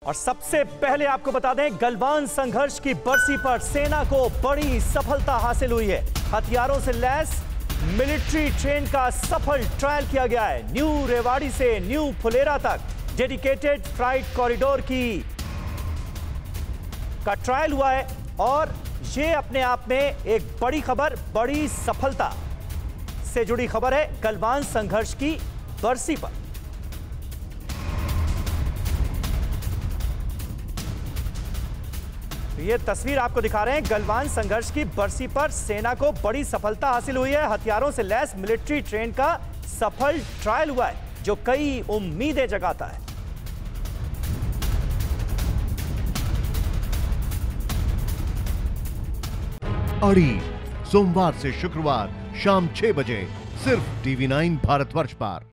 और सबसे पहले आपको बता दें, गलवान संघर्ष की बरसी पर सेना को बड़ी सफलता हासिल हुई है। हथियारों से लैस मिलिट्री ट्रेन का सफल ट्रायल किया गया है। न्यू रेवाड़ी से न्यू फुलेरा तक डेडिकेटेड फ्राइट कॉरिडोर का ट्रायल हुआ है और ये अपने आप में एक बड़ी खबर, बड़ी सफलता से जुड़ी खबर है। गलवान संघर्ष की बरसी पर ये तस्वीर आपको दिखा रहे हैं। गलवान संघर्ष की बरसी पर सेना को बड़ी सफलता हासिल हुई है। हथियारों से लैस मिलिट्री ट्रेन का सफल ट्रायल हुआ है, जो कई उम्मीदें जगाता है। अड़ी सोमवार से शुक्रवार शाम 6 बजे सिर्फ TV9 भारतवर्ष पर।